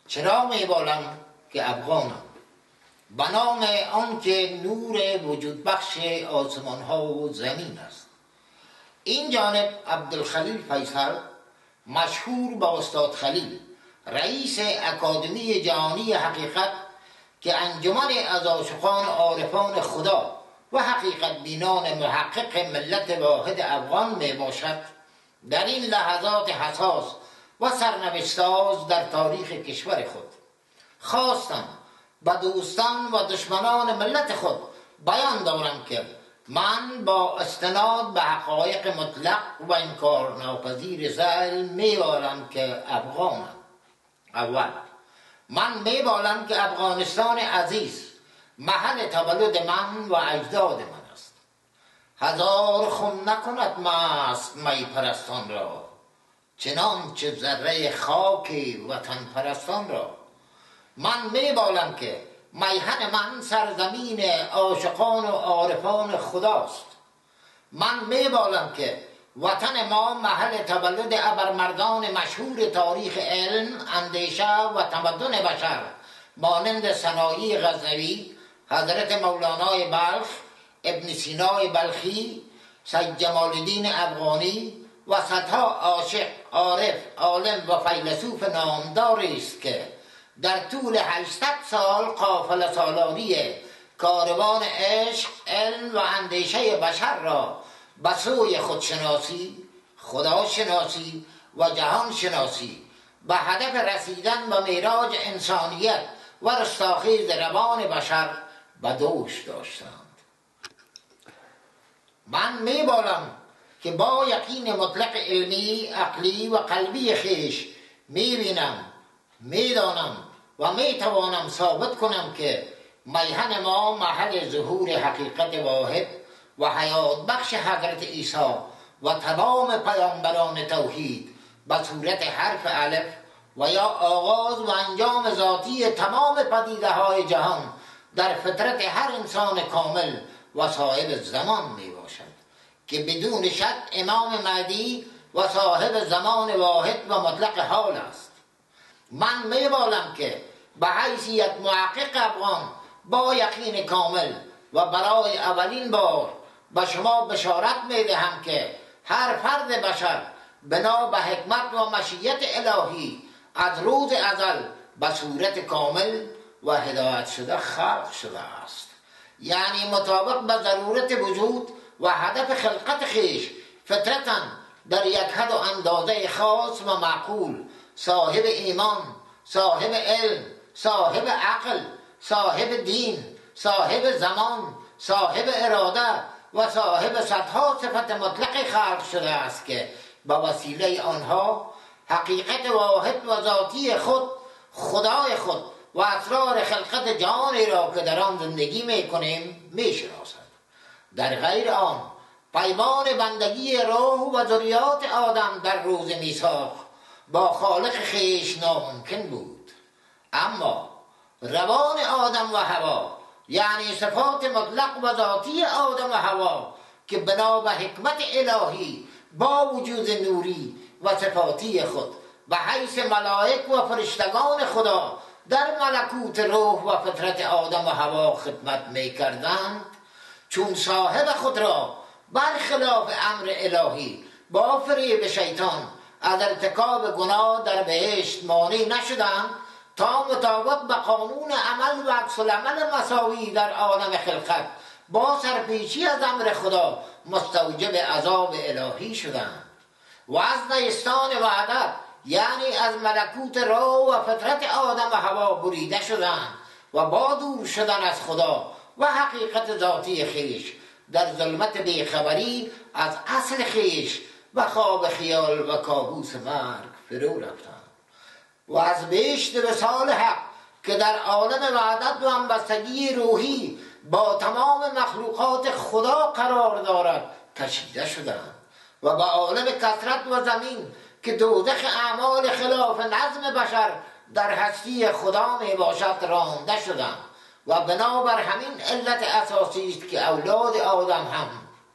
چرا میبالم که افغانم، به نام آن که نور وجود بخش آسمان ها و زمین است. این جانب عبدالخلیل فیصل، مشهور با استاد خلیل، رئیس اکادمی جهانی حقیقت که انجمن از عاشقان عارفان خدا و حقیقت بینان محقق ملت واحد افغان می باشد، در این لحظات حساس و سرنوشت‌ساز در تاریخ کشور خود خواستم به دوستان و دشمنان ملت خود بیان دارم که من با استناد به حقایق مطلق و انکار ناپذیر ذیل میبالم که افغانم. اول، من میبالم که افغانستان عزیز محل تولد من و اجداد من است. هزار خم نکند مست می پرستان را، چنانچه ذره خاک وطن پرستان را. من میبالم که میهن من سرزمین عاشقان و عارفان خداست. من میبالم که وطن ما محل تولد ابرمردان مشهور تاریخ علم، اندیشه و تمدن بشر مانند سنایی غزنوی، حضرت مولانای بلخ، ابن سینای بلخی، سید جمال الدین افغانی و صدها عاشق، عارف، عالم و فیلسوف نامداری است که در طول 800 سال قافله سالاری کاروان عشق، علم و اندیشه بشر را به سوی خودشناسی، خداشناسی و جهانشناسی به هدف رسیدن به معراج انسانیت و رستاخیز روان بشر به دوش داشتند. من میبالم که با یقین مطلق علمی، عقلی و قلبی خیش میبینم، میدانم و میتوانم ثابت کنم که میهن ما محل ظهور حقیقت واحد و حیات بخش حضرت عیسی و تمام پیامبران توحید به صورت حرف الف و یا آغاز و انجام ذاتی تمام پدیده های جهان در فطرت هر انسان کامل و صاحب زمان می باشد که بدون شک امام مهدی و صاحب زمان واحد و مطلق حال است. من میبالم که به حیثیت محقق افغان با یقین کامل و برای اولین بار به شما بشارت میدهم که هر فرد بشر بنا به حکمت و مشیت الهی از روز ازل به صورت کامل و هدایت شده خلق شده است، یعنی مطابق به ضرورت وجود و هدف خلقت خیش فطرتاً در یک حد و اندازه خاص و معقول صاحب ایمان، صاحب علم، صاحب عقل، صاحب دین، صاحب زمان، صاحب اراده و صاحب صدها صفت مطلق خلق شده است که با وسیله آنها حقیقت واحد و ذاتی خود، خدای خود و اسرار خلقت جهانی را که در آن زندگی میکنیم میشناسد. در غیر آن پیمان بندگی روح و ذریات آدم در روز میثاق با خالق خیش ناممکن بود. اما روان آدم و حوا، یعنی صفات مطلق و ذاتی آدم و حوا که بنا به حکمت الهی با وجود نوری و صفاتی خود به حیث ملائک و فرشتگان خدا در ملکوت روح و فطرت آدم و حوا خدمت می کردند، چون صاحب خود را برخلاف امر الهی با فریب شیطان از ارتکاب گناه در بهشت مانع نشدند تا مطابق به قانون عمل و عکس العمل مساوی در عالم خلقت با سرپیچی از امر خدا مستوجب عذاب الهی شدند و از نیستان وحدت، یعنی از ملکوت روح و فطرت آدم و حوا بریده شدند و با دور شدن از خدا و حقیقت ذاتی خیش در ظلمت بیخبری از اصل خیش و خواب خیال و کابوس مرگ فرو رفتند و از بهشت وصال حق که در عالم وحدت و همبستگی روحی با تمام مخلوقات خدا قرار دارد کشیده شدند و به عالم کثرت و زمین که دوزخ اعمال خلاف نظم بشر در هستی خدا می باشد رانده شدند و بنابر همین علت اساسی است که اولاد آدم هم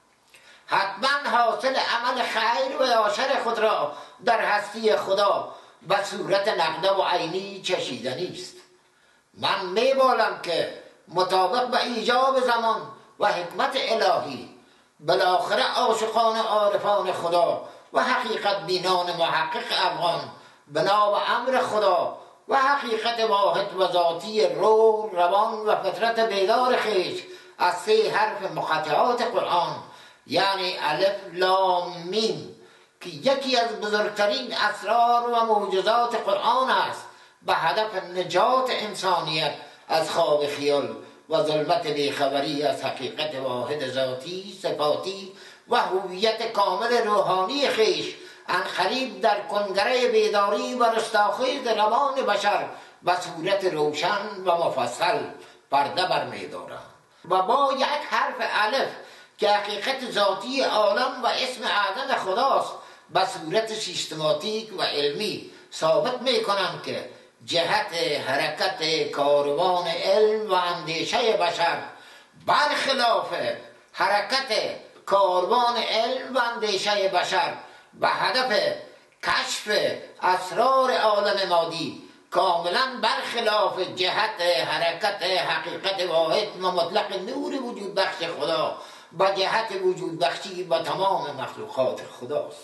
حتما حاصل عمل خیر و یا شر خود را در هستی خدا به صورت نقده و عینی چشیدنی است. من میبالم که مطابق به ایجاب زمان و حکمت الهی بالاخره عاشقان عارفان خدا و حقیقت بینان محقق افغان بنا و امر خدا و حقیقت واحد و ذاتی روح، روان و فطرت بیدار خویش از 3 حرف مقطعات قرآن یعنی الف لام میم که یکی از بزرگترین اسرار و معجزات قرآن است به هدف نجات انسانیت از خواب خیال و ظلمت بیخبری از حقیقت واحد ذاتی، صفاتی و هویت کامل روحانی خویش عنقریب در کنگره بیداری و رستاخیز روان بشر به صورت روشن و مفصل پرده برمی‌دارند و با یک حرف الف که حقیقت ذاتی عالم و اسم اعظم خداست به صورت سیستماتیک و علمی ثابت می‌کنم که جهت حرکت کاروان علم و اندیشه بشر برخلاف حرکت کاروان علم و اندیشه بشر به هدف کشف اسرار عالم مادی کاملا برخلاف جهت حرکت حقیقت واحد و مطلق نور وجود بخش خدا به جهت وجود بخشی به تمام مخلوقات خداست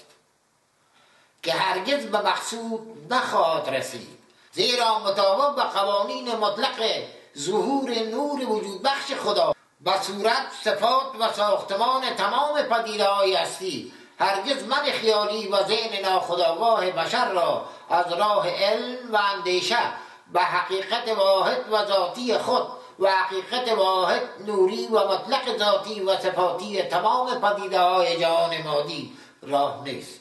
که هرگز به مقصود نخواهد رسید، زیرا مطابق به قوانین مطلق ظهور نور وجود بخش خدا به صورت، صفات و ساختمان تمام پدیده‌های هستی هرگز من خیالی و ذهن ناخودآگاه بشر را از راه علم و اندیشه به حقیقت واحد و ذاتی خود و حقیقت واحد نوری و مطلق ذاتی و صفاتی تمام پدیده‌های جهان مادی راه نیست،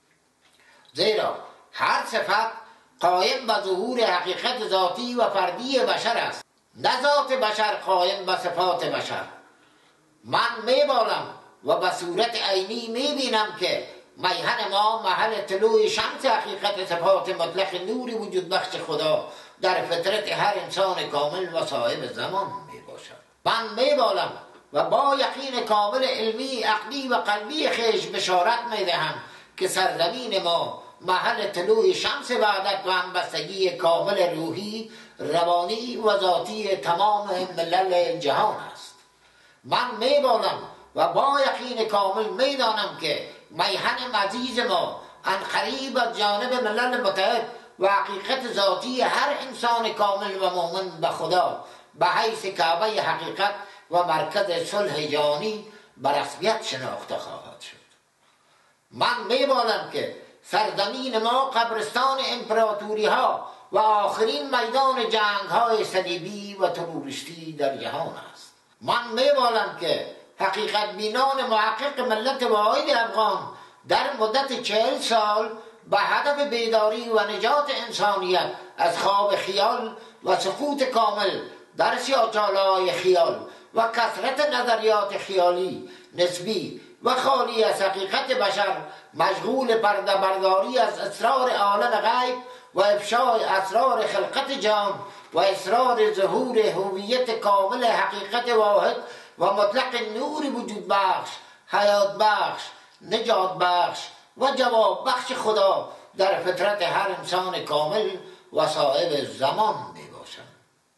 زیرا هر صفت قائم به ظهور حقیقت ذاتی و فردی بشر است، نه ذات بشر قائم به صفات بشر. من میبالم و به صورت عینی میبینم که میهن ما محل طلوع شمس حقیقت صفات مطلق نور وجود بخش خدا در فطرت هر انسان کامل و صاحب زمان میباشد. من میبالم و با یقین کامل علمی، عقلی و قلبی خویش بشارت میدهم که سرزمین ما محل طلوع شمس وحدت و همبستگی کامل روحی، روانی و ذاتی تمام ملل جهان است. من میبالم و با یقین کامل میدانم که میهن عزیز ما عنقریب از جانب ملل متحد و حقیقت ذاتی هر انسان کامل و مؤمن به خدا به حیث کعبه حقیقت و مرکز صلح جهانی به رسمیت شناخته خواهد شد. من میبالم که سرزمین ما قبرستان امپراتوری ها و آخرین میدان جنگ های صلیبی و تروریستی در جهان است. من میبالم که حقیقت بینان محقق ملت واحد افغان در مدت 40 سال به هدف بیداری و نجات انسانیت از خواب خیال و سقوط کامل در سیاه‌چاله‌های خیال و کثرت نظریات خیالی نسبی و خالی از حقیقت بشر مشغول پرده برداری از اسرار عالم غیب و افشای اسرار خلقت جان و اسرار ظهور هویت کامل حقیقت واحد و مطلق نور وجود بخش، حیات بخش، نجات بخش و جواب بخش خدا در فطرت هر انسان کامل و صاحب زمان می باشد.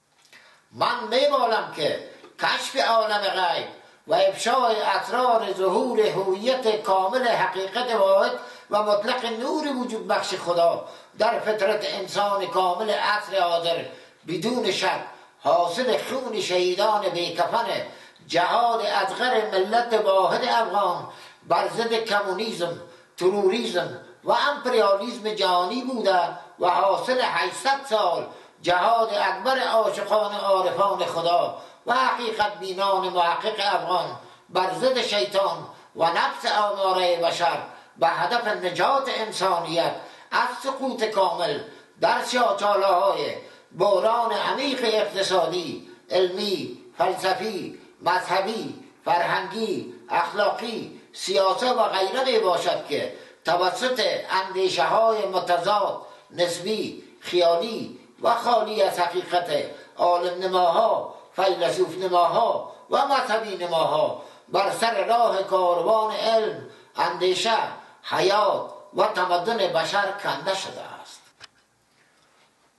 من میبالم که کشف عالم غیب و افشای اسرار ظهور هویت کامل حقیقت واحد و مطلق نور وجود بخش خدا در فطرت انسان کامل عصر حاضر بدون شک حاصل خون شهیدان بیکفن جهاد اصغر ملت واحد افغان بر ضد کمونیسم، تروریسم و امپریالیسم جهانی بوده و حاصل 800 سال جهاد اکبر عاشقان عارفان خدا و حقیقت بینان محقق افغان بر ضد شیطان و نفس آماره بشر به هدف نجات انسانیت از سقوط کامل در سیاه‌چاله‌های بحران عمیق اقتصادی، علمی، فلسفی، مذهبی، فرهنگی، اخلاقی، سیاسی و غیره می باشد که توسط اندیشه های متضاد، نسبی، خیالی و خالی از حقیقت عالم نماها، فیلسوف نماها و مذهبی نماها بر سر راه کاروان علم، اندیشه، حیات و تمدن بشر کنده شده است.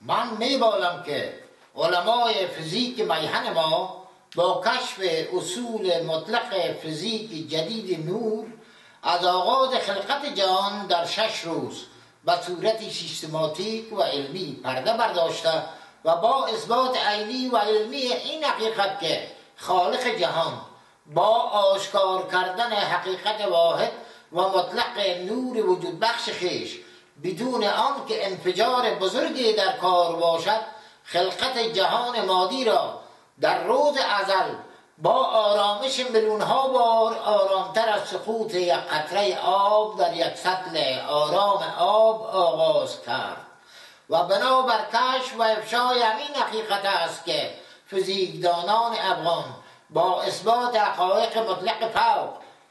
من میبالم که علمای فیزیک میهن ما با کشف اصول مطلق فیزیک جدید نور از آغاز خلقت جهان در 6 روز به صورت سیستماتیک و علمی پرده برداشته و با اثبات عینی و علمی این حقیقت که خالق جهان با آشکار کردن حقیقت واحد و مطلق نور وجود بخش خویش بدون آن که انفجار بزرگی در کار باشد خلقت جهان مادی را در روز ازل با آرامش میلیون‌ها بار آرامتر از سقوط یک قطره آب در یک سطل آرام آب آغاز کرد و بنابر کشف و افشای همین حقیقت است که فیزیکدانان افغان با اثبات حقایق مطلق فوق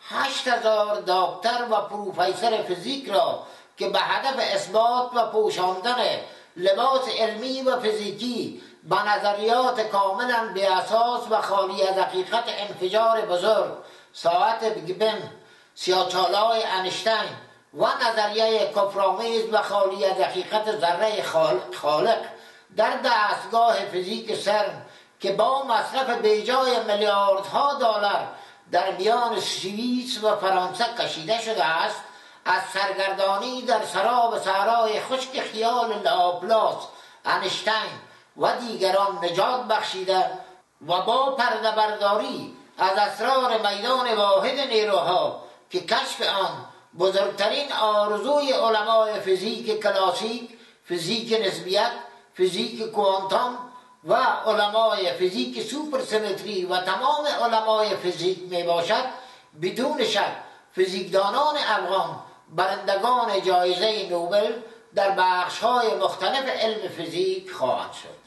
8000 دکتر و پروفسور فیزیک را که به هدف اثبات و پوشاندن لباس علمی و فیزیکی به نظریات کاملا بی اساس و خالی از حقیقت انفجار بزرگ ساعت بیگ بنگ، سیاه‌چاله‌های انیشتین و نظریه کفرآمیز و خالی از حقیقت ذره خالق در دستگاه فیزیک سرن که با مصرف بیجای میلیاردها دلار در میان سوئیس و فرانسه کشیده شده است، از سرگردانی در سراب صحرای خشک خیال لاپلاس، انیشتین و دیگران نجات بخشیده و با پرده برداری از اسرار میدان واحد نیروها که کشف آن بزرگترین آرزوی علمای فیزیک کلاسیک، فیزیک نسبیت، فیزیک کوانتوم و علمای فیزیک سوپرسیمتری و تمام علمای فیزیک می باشد، بدون شک فیزیکدانان افغان برندگان جایزه نوبل در بخش‌های مختلف علم فیزیک خواهند شد.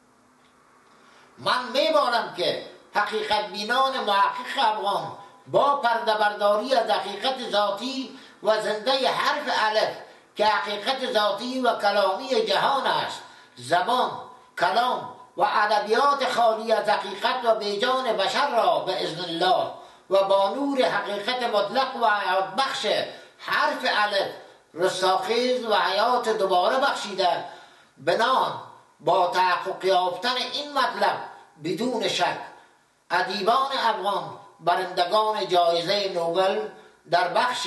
من می‌بالم که حقیقت بینان محقق افغان با پرده برداری از حقیقت ذاتی و زنده حرف الف که حقیقت ذاتی و کلامی جهان است، زبان، کلام و ادبیات خالی از حقیقت و بیجان بشر را به اذن الله و با نور حقیقت مطلق و حیات بخش حرف الف رستاخیز و حیات دوباره بخشیده بنان با تحقق یافتن این مطلب بدون شک ادیبان افغان برندگان جایزه نوبل در بخش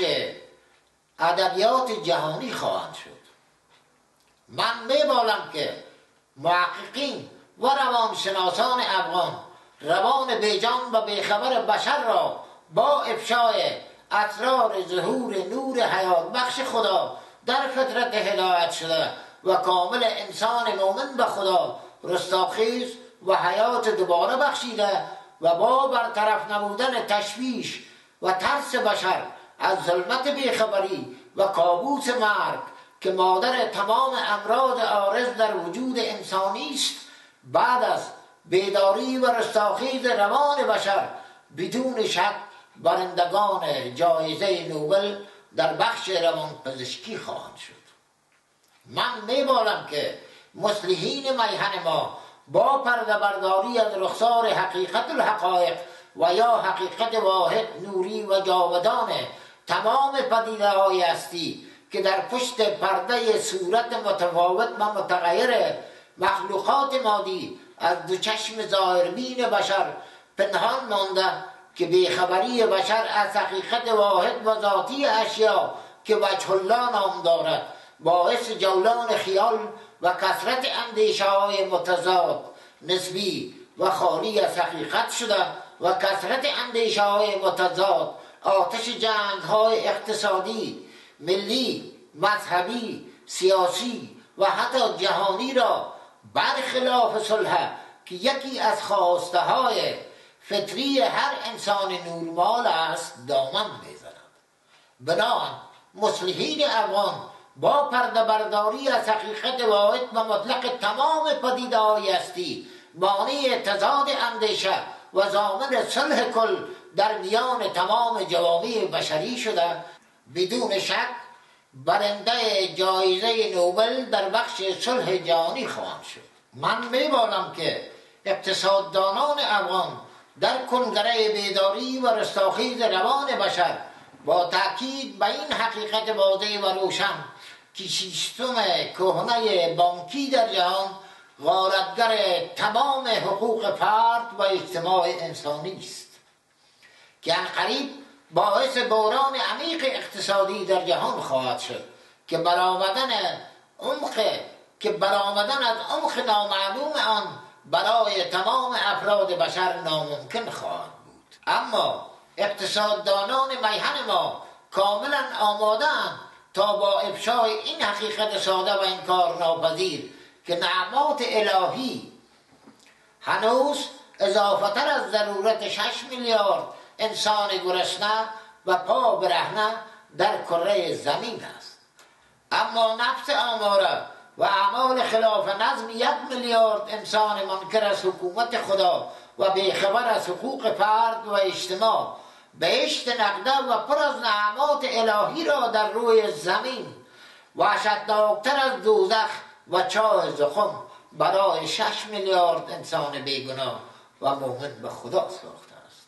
ادبیات جهانی خواهند شد. من میبالم که محققین و روانشناسان افغان روان بیجان و بیخبر بشر را با افشای اسرار ظهور نور حیات بخش خدا در فطرت هدایت شده و کامل انسان مؤمن به خدا رستاخیز و حیات دوباره بخشیده و با برطرف نمودن تشویش و ترس بشر از ظلمت بیخبری و کابوس مرگ که مادر تمام امراض عارض در وجود انسانی است، بعد از بیداری و رستاخیز روان بشر بدون شک برندگان جایزه نوبل در بخش روانپزشکی خواهند شد. من میبالم که مصلحین میهن ما با پرده برداری از رخسار حقیقت الحقایق و یا حقیقت واحد نوری و جاودان تمام پدیده های هستی که در پشت پرده صورت متفاوت و متغیر مخلوقات مادی از دو چشم ظاهربین بشر پنهان مانده که بیخبری بشر از حقیقت واحد و ذاتی اشیا که وجه الله نام دارد باعث جولان خیال و کثرت اندیشه های متضاد نسبی و خالی از حقیقت شده و کثرت اندیشه های متضاد آتش جنگ های اقتصادی، ملی، مذهبی، سیاسی و حتی جهانی را برخلاف صلح که یکی از خواسته های فطری هر انسان نورمال است دامن میزند. بنابراین مصلحین افغان با پرده برداری از حقیقت واحد و مطلق تمام پدیده های هستی مانع تضاد اندیشه و ضامن صلح کل در میان تمام جوامع بشری شده بدون شک برنده جایزه نوبل در بخش صلح جهانی خواهند شد. من میبالم که اقتصاددانان افغان در کنگره بیداری و رستاخیز روان بشر با تأکید به این حقیقت واضح و روشن که سیستم کهنه بانکی در جهان غارتگر تمام حقوق فرد و اجتماع انسانی است که عنقریب باعث بحران عمیق اقتصادی در جهان خواهد شد که برآمدن از عمق نامعلوم آن برای تمام افراد بشر ناممکن خواهد بود. اما اقتصاددانان میهن ما کاملا آماده‌اند تا با افشای این حقیقت ساده و انکار ناپذیر که نعمات الهی هنوز اضافه تر از ضرورت 6 میلیارد انسان گرسنه و پا برهنه در کره زمین است، اما نفس آماره و اعمال خلاف نظم 1 میلیارد انسان منکر از حکومت خدا و بیخبر از حقوق فرد و اجتماع بهشت نقده و پر از نعمات الهی را در روی زمین وحشتناکتر از دوزخ و چاه زخم برای 6 میلیارد انسان بیگناه و مؤمن به خدا ساخته است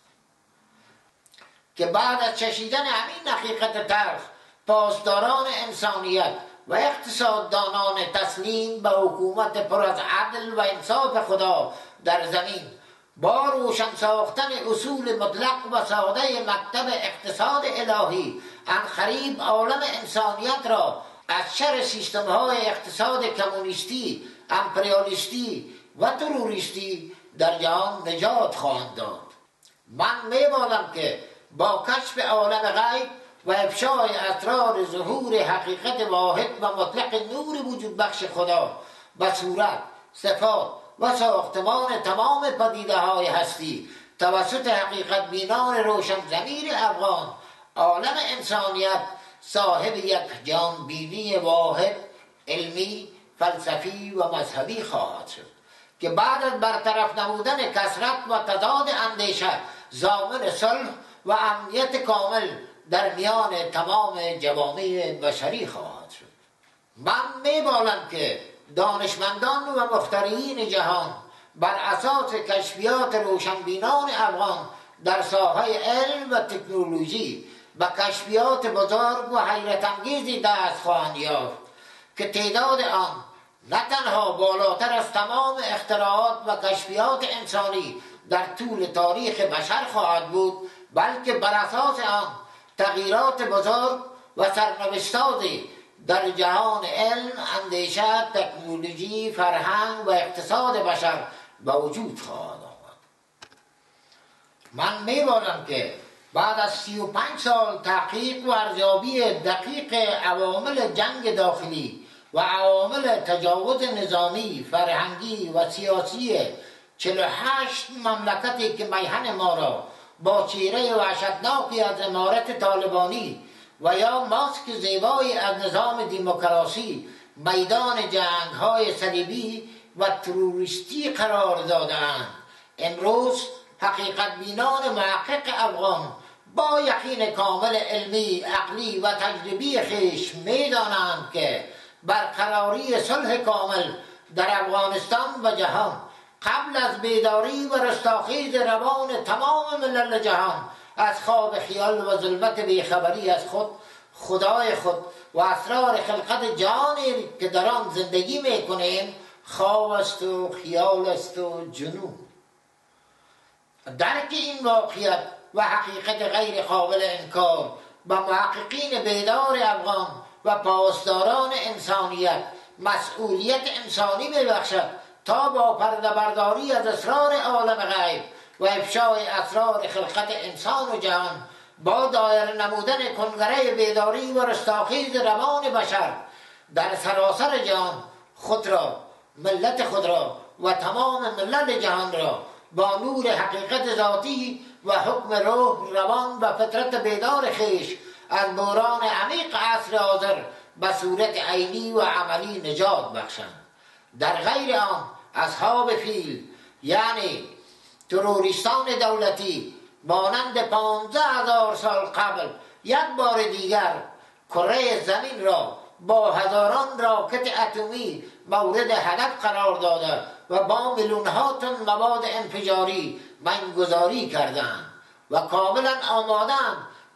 که بعد از چشیدن همین حقیقت تلخ پاسداران انسانیت و اقتصاددانان تسلیم به حکومت پر از عدل و انصاف خدا در زمین با روشن ساختن اصول مطلق و ساده مکتب اقتصاد الهی عنقریب عالم انسانیت را از شر سیستم‌های اقتصاد کمونیستی، امپریالیستی و تروریستی در جهان نجات خواهند داد. من می‌بالم که با کشف عالم غیب و افشای اسرار ظهور حقیقت واحد و مطلق نور وجود بخش خدا و صورت، صفات و ساختمان تمام پدیده‌های هستی توسط حقیقت بینان روشن ضمیر افغان، عالم انسانیت صاحب یک جهان بینی واحد، علمی، فلسفی و مذهبی خواهد شد که بعد از برطرف نمودن کثرت و تضاد اندیشه ضامن صلح و امنیت کامل در میان تمام جوامع بشری خواهد شد. من می‌بالم که دانشمندان و مخترعین جهان بر اساس کشفیات روشنبینان افغان در ساحه علم و تکنولوژی و کشفیات بزرگ و حیرت انگیزی دست خواهند یافت که تعداد آن نه تنها بالاتر از تمام اختراعات و کشفیات انسانی در طول تاریخ بشر خواهد بود، بلکه بر اساس آن تغییرات بزرگ و سرنوشت‌سازی در جهان علم، اندیشه، تکنولوژی، فرهنگ و اقتصاد بشر به وجود خواهد آمد. من می‌بالم که بعد از 35 سال تحقیق و ارزیابی دقیق عوامل جنگ داخلی و عوامل تجاوز نظامی، فرهنگی و سیاسی 48 مملکتی که میهن ما را با چهره وحشتناکی از امارت طالبانی و یا ماسک زیبایی از نظام دموکراسی میدان جنگ‌های صلیبی و تروریستی قرار داده‌اند، امروز حقیقت بینان محقق افغان با یقین کامل علمی، عقلی و تجربی خویش می‌دانند که برقراری صلح کامل در افغانستان و جهان قبل از بیداری و رستاخیز روان تمام ملل جهان از خواب خیال و ظلمت بیخبری از خود، خدای خود و اسرار خلقت جهانی که در آن زندگی میکنیم خواب است و خیال است و جنون. درک این واقعیت و حقیقت غیر قابل انکار به محققین بیدار افغان و پاسداران انسانیت مسئولیت انسانی میبخشد تا با پرده برداری از اسرار عالم غیب و افشای اسرار خلقت انسان و جهان با دایر نمودن کنگره بیداری و رستاخیز روان بشر در سراسر جهان خود را، ملت خود را و تمام ملل جهان را با نور حقیقت ذاتی و حکم روح، روان و فطرت بیدار خویش از بحران عمیق عصر حاضر به صورت عینی و عملی نجات بخشند. در غیر آن اصحاب فیل یعنی تروریستان دولتی مانند 15,000 سال قبل یک بار دیگر کره زمین را با هزاران راکت اتمی مورد هدف قرار داده و با میلیون‌ها تن مواد انفجاری مین‌گذاری کردند و کاملا آماده‌اند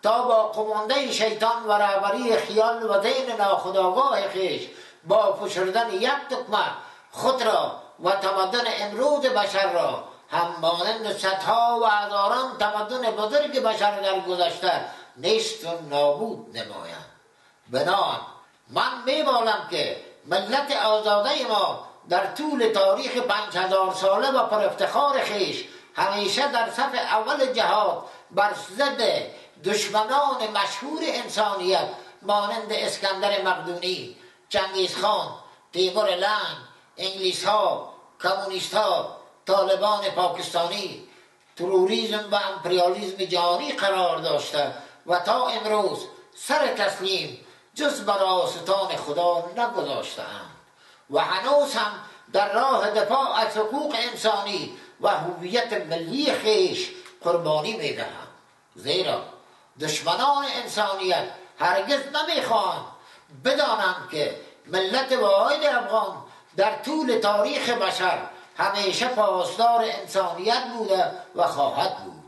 تا با قمانده شیطان و رهبری خیال و ذهن ناخودآگاه خویش با فشردن یک تکمه خود را و تمدن امروز بشر را هم مانند صدها و هزاران تمدن بزرگ بشر در گذشته نیست و نابود نمایند. بنابراین من میبالم که ملت آزاده ما در طول تاریخ 5000 ساله و پر افتخار خویش همیشه در صف اول جهاد بر ضد دشمنان مشهور انسانیت مانند اسکندر مقدونی، چنگیزخان، تیمور لنگ، انگلیس ها، کمونیست ها، طالبان پاکستانی، تروریسم و امپریالیسم جهانی قرار داشته و تا امروز سر تسلیم جز بر آستان خدا نگذاشته‌اند و هنوز هم در راه دفاع از حقوق انسانی و هویت ملی خویش قربانی می‌دهند. زیرا دشمنان انسانیت هرگز نمی‌خواهند بدانند که ملت واحد افغان در طول تاریخ بشر همیشه پاسدار انسانیت بوده و خواهد بود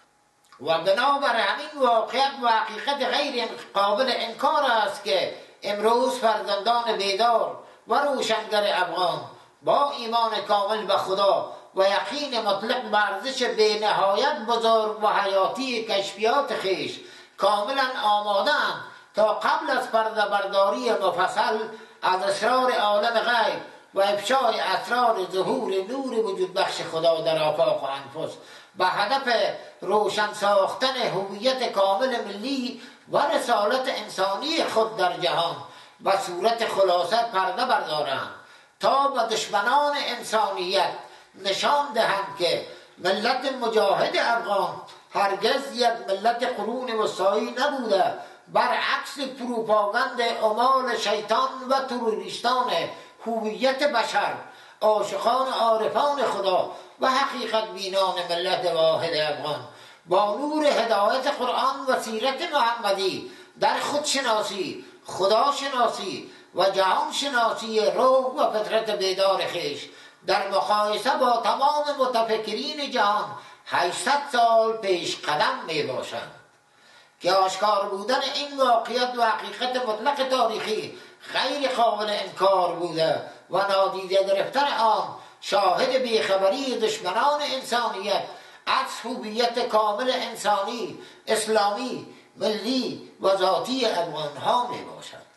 و بنابر همین واقعیت و حقیقت غیر قابل انکار است که امروز فرزندان بیدار و روشنگر افغان با ایمان کامل به خدا و یقین مطلق به ارزش بینهایت بزرگ و حیاتی کشفیات خویش کاملا آماده‌اند تا قبل از پرده برداری مفصل از اسرار عالم غیب و افشای اسرار ظهور نور وجود بخش خدا در آفاق و انفس به هدف روشن ساختن هویت کامل ملی و رسالت انسانی خود در جهان و صورت خلاصه پرده بردارند تا به دشمنان انسانیت نشان دهند که ملت مجاهد افغان هرگز یک ملت قرون وسطایی نبوده، برعکس پروپاگاند عمال شیطان و تروریستان هویت بشر، عاشقان عارفان خدا و حقیقت بینان ملت واحد افغان با نور هدایت قرآن و سیرت محمدی در خودشناسی، خداشناسی و جهان شناسی روح و فطرت بیدار خویش در مقایسه با تمام متفکرین جهان 800 سال پیش قدم می باشند که آشکار بودن این واقعیت و حقیقت مطلق تاریخی غیر قابل انکار بوده و نادیده گرفتن آن شاهد بیخبری دشمنان انسانیت از هویت کامل انسانی، اسلامی، ملی و ذاتی افغان‌ها می باشد.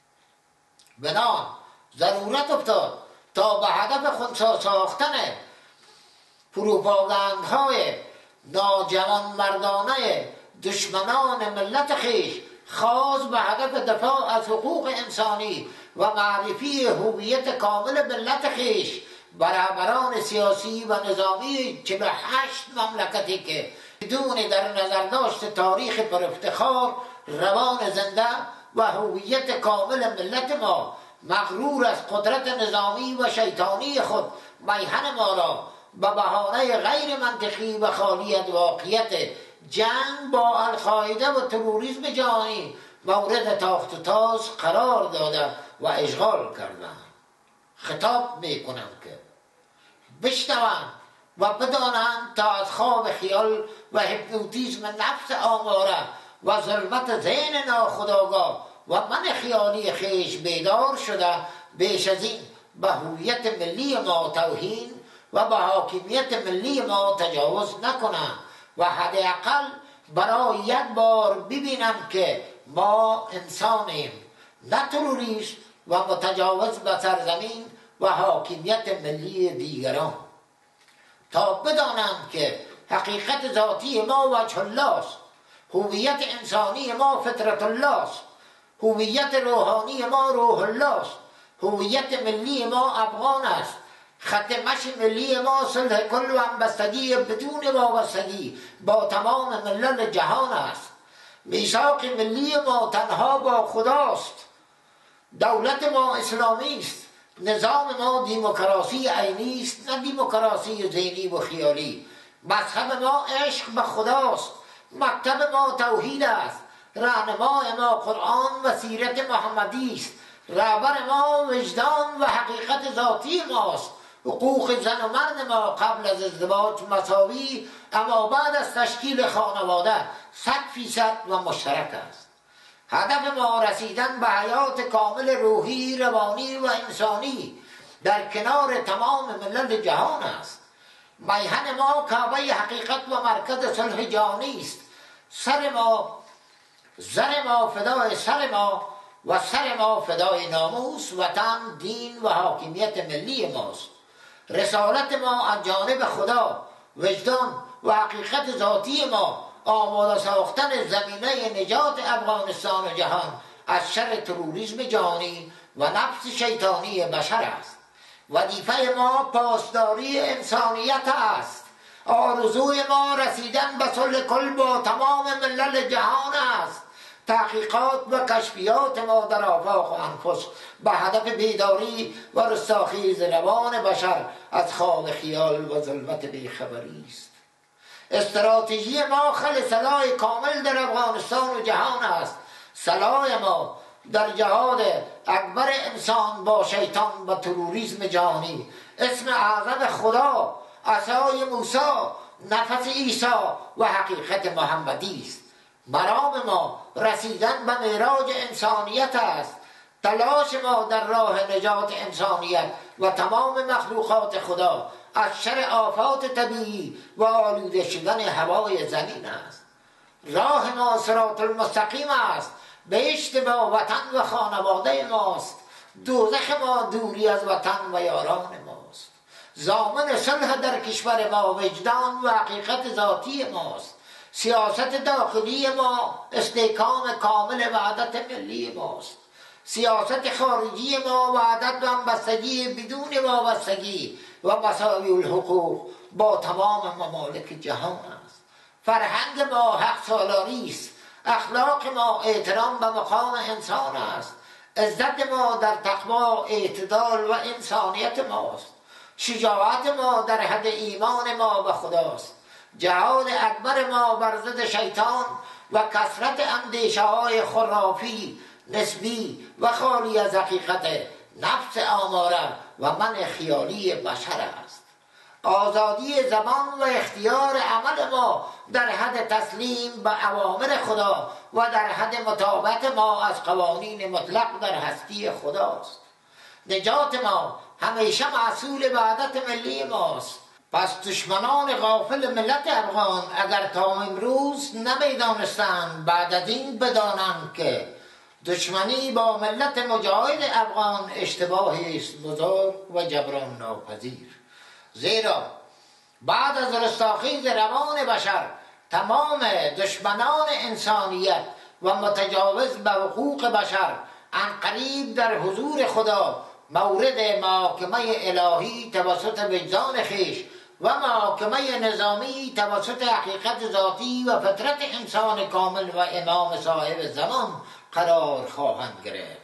بنابراین ضرورت افتاد تا به هدف خنثی ساختن پروپاگاندهای ناجوان مردانه دشمنان ملت خویش خاص به هدف دفاع از حقوق انسانی و معرفی هویت کامل ملت خویش برابران سیاسی و نظامی 48 مملکتی که بدون در نظر داشت تاریخ پر افتخار روان زنده و هویت کامل ملت ما مغرور از قدرت نظامی و شیطانی خود میهن ما را به بهانه غیر منطقی و خالی از واقعیت جنگ با القاعده و تروریسم جهانی مورد تاخت و تاز قرار داده و اشغال کردند. خطاب میکنم که بشنوند و بدانند تا از خواب خیال و هیپنوتیزم نفس آماره و ظلمت ذهن ناخودآگاه و من خیالی خویش بیدار شده بیش از این به هویت ملی ما توهین و به حاکمیت ملی ما تجاوز نکنند و حداقل برای یک بار ببینند که ما انسانیم، نه تروریست و متجاوز به سرزمین و حاکمیت ملی دیگران، تا بدانند که حقیقت ذاتی ما وجه الله است، هویت انسانی ما فطرت الله است، هویت روحانی ما روح الله است، هویت ملی ما افغان است، خط مشی ملی ما صلح کل و همبستگی بدون وابستگی با تمام ملل جهان است، میثاق ملی ما تنها با خداست، دولت ما اسلامی است، نظام ما دموکراسی عینی است نه دموکراسی ذهنی و خیالی، مذهب ما عشق به خداست، مکتب ما توحید است، راهنمای ما قرآن و سیرت محمدی است، رهبر ما وجدان و حقیقت ذاتی ماست، حقوق زن و مرد ما قبل از ازدواج مساوی، اما بعد از تشکیل خانواده 100% و مشترک است. هدف ما رسیدن به حیات کامل روحی، روانی و انسانی در کنار تمام ملل جهان است. میهن ما کعبه حقیقت و مرکز صلح جهانی است. زر ما فدای سر ما و سر ما فدای ناموس، وطن، دین و حاکمیت ملی ماست. رسالت ما از جانب خدا، وجدان و حقیقت ذاتی ما آماده ساختن زمینه نجات افغانستان و جهان از شر تروریسم جهانی و نفس شیطانی بشر است. وظیفه ما پاسداری انسانیت است. آرزوی ما رسیدن به صلح کل با تمام ملل جهان است. تحقیقات و کشفیات ما در آفاق و انفس به هدف بیداری و رستاخیز روان بشر از خواب خیال و ظلمت بیخبری است. استراتژی ما خل صلاح کامل در افغانستان و جهان است. صلاح ما در جهاد اکبر انسان با شیطان و تروریسم جهانی. اسم اعظم خدا، عصای موسی، نفس عیسی و حقیقت محمدی است. مرام ما رسیدن به معراج انسانیت است. تلاش ما در راه نجات انسانیت و تمام مخلوقات خدا از شر آفات طبیعی و آلوده شدن هوای زمین است. راه ما صراط المستقیم است. بهشت ما وطن و خانواده ماست. دوزخ ما دوری از وطن و یاران ماست. ضامن صلح در کشور ما وجدان و حقیقت ذاتی ماست. سیاست داخلی ما استحکام کامل وحدت ملی ماست. سیاست خارجی ما وحدت و همبستگی بدون وابستگی و مساوی الحقوق با تمام ممالک جهان است. فرهنگ ما حق سالاری است. اخلاق ما احترام به مقام انسان است. عزت ما در تقوا، اعتدال و انسانیت ماست. شجاعت ما در حد ایمان ما به خداست. جهاد اکبر ما بر ضد شیطان و کثرت اندیشه های خرافی، نسبی و خالی از حقیقت نفس آماره و من خیالی بشر است. آزادی زبان و اختیار عمل ما در حد تسلیم به اوامر خدا و در حد مطابقت ما از قوانین مطلق در هستی خداست. نجات ما همیشه محصول وحدت ملی ماست. پس دشمنان غافل ملت افغان اگر تا امروز نمیدانستند، بعد از این بدانند که دشمنی با ملت مجاهد افغان اشتباهی است بزرگ و جبران ناپذیر. زیرا بعد از رستاخیز روان بشر تمام دشمنان انسانیت و متجاوز به حقوق بشر عنقریب در حضور خدا مورد محاکمه الهی توسط وجدان خویش و محاکمه نظامی توسط حقیقت ذاتی و فطرت انسان کامل و امام صاحب زمان قرار خواهند گرفت.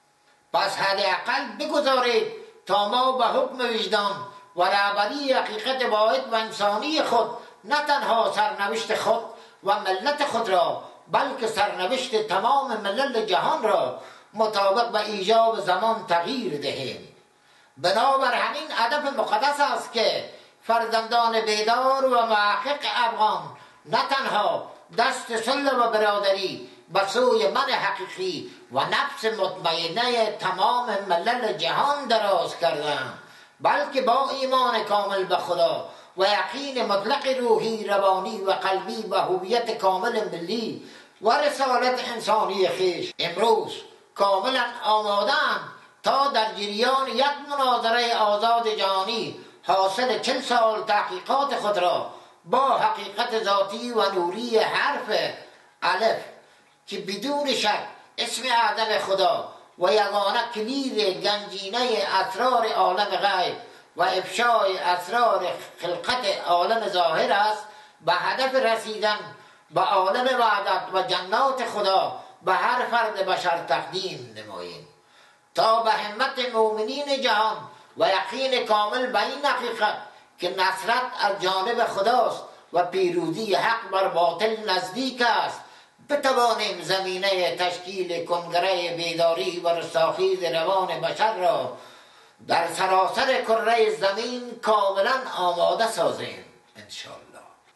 پس حداقل بگذارید تا ما به حکم وجدان و رهبری حقیقت واحد و انسانی خود نه تنها سرنوشت خود و ملت خود را بلکه سرنوشت تمام ملل جهان را مطابق به ایجاب زمان تغییر دهیم. بنابر همین هدف مقدس است که فرزندان بیدار و محقق افغان نه تنها دست صلح و برادری به سوی من حقیقی و نفس مطمئنه تمام ملل جهان دراز کردند، بلکه با ایمان کامل به خدا و یقین مطلق روحی، روانی و قلبی و هویت کامل ملی و رسالت انسانی خویش امروز کاملا آماده‌اند تا در جریان یک مناظره آزاد جهانی حاصل 40 سال تحقیقات خود را با حقیقت ذاتی و نوری حرف الف که بدون شک اسم اعظم خدا و یگانه کلید گنجینه اسرار عالم غیب و افشای اسرار خلقت عالم ظاهر است، به هدف رسیدن به عالم وحدت و جنات خدا به هر فرد بشر تقدیم نماییم تا به همت مؤمنین جهان و یقین کامل به این حقیقت که نصرت از جانب خداست و پیروزی حق بر باطل نزدیک است بتوانیم زمینه تشکیل کنگره بیداری و رستاخیز روان بشر را در سراسر کره زمین کاملا آماده سازیم انشالله.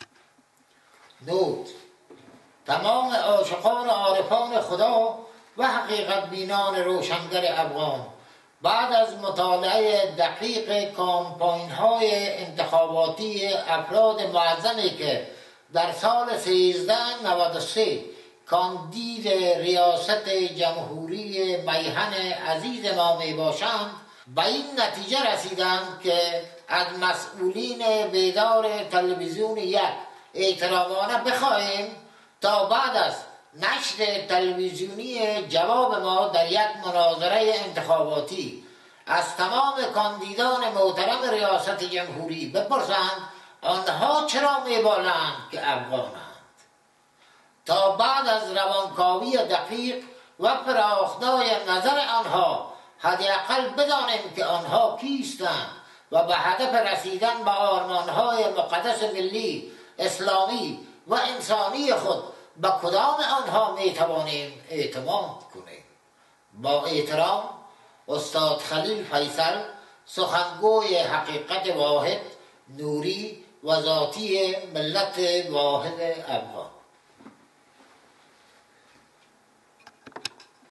نوت: تمام عاشقان و عارفان خدا و حقیقت بینان روشنگر افغان بعد از مطالعه دقیق کامپاین های انتخاباتی افراد معظمی که در سال 1393 کاندید ریاست جمهوری میهن عزیز ما می باشند، به این نتیجه رسیدند که از مسئولین بیدار تلویزیون یک احترامانه بخواهیم تا بعد از نشر تلویزیونی جواب ما در یک مناظره انتخاباتی از تمام کاندیدان محترم ریاست جمهوری بپرسند آنها چرا میبالند که افغانند، تا بعد از روانکاوی دقیق و فراخدای نظر آنها حداقل بدانیم که آنها کیستند و به هدف رسیدن به آرمانهای مقدس ملی، اسلامی و انسانی خود به کدام آنها میتوانیم اعتماد کنیم. با احترام، استاد خلیل فیصل، سخنگوی حقیقت واحد، نوری و ذاتی ملت واحد افغان.